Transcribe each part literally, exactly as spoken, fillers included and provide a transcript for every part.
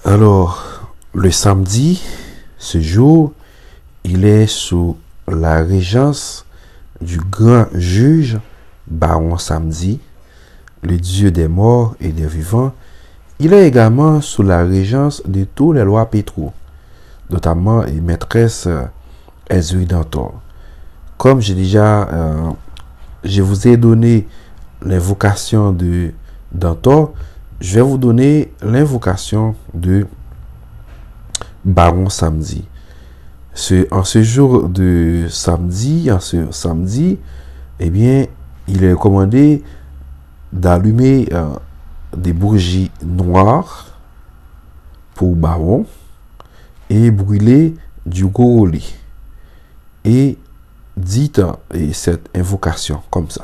Alors, le samedi, ce jour, il est sous la régence du grand juge Baron Samedi, le Dieu des morts et des vivants. Il est également sous la régence de tous les lois Pétro, notamment et maîtresse Ezri Dantor. Comme j'ai déjà, euh, je vous ai donné l'invocation de Dantor, je vais vous donner l'invocation de Baron Samedi. Ce, en ce jour de samedi, en ce samedi, eh bien, il est recommandé d'allumer euh, des bougies noires pour Baron et brûler du goroli. Et dites et cette invocation comme ça.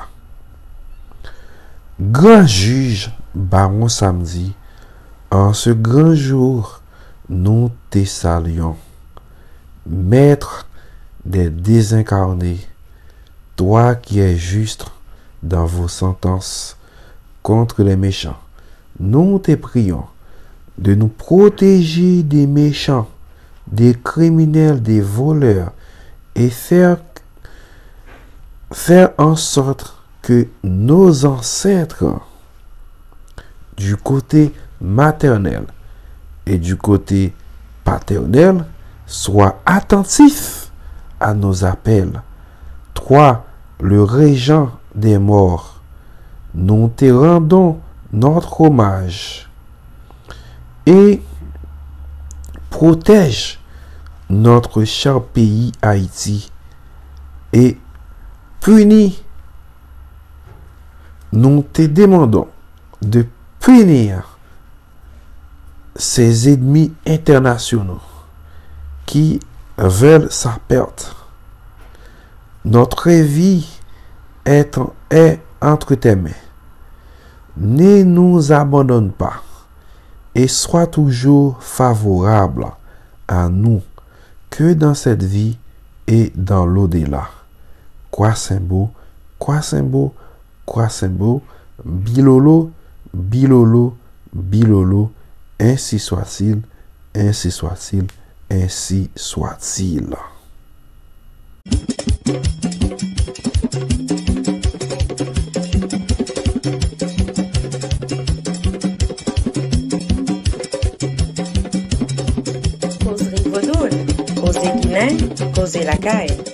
Grand juge Baron Samedi, en ce grand jour, nous te saluons. Maître des désincarnés, toi qui es juste dans vos sentences contre les méchants, nous te prions de nous protéger des méchants, des criminels, des voleurs, et faire, faire en sorte que nos ancêtres, du côté maternel et du côté paternel, soient attentifs à nos appels. Toi, le régent des morts, nous te rendons notre hommage et protège notre cher pays Haïti et punis. Nous te demandons de punir ces ennemis internationaux qui veulent sa perte. Notre vie est, est entre tes mains. Ne nous abandonne pas et sois toujours favorable à nous, que dans cette vie et dans l'au-delà. Quoi Simbo, quoi Simbo, quoi Simbo, bilolo, bilolo, bilolo, ainsi soit-il, ainsi soit-il, ainsi soit-il. Causerie Vaudou, causer Guinée, causer la caille.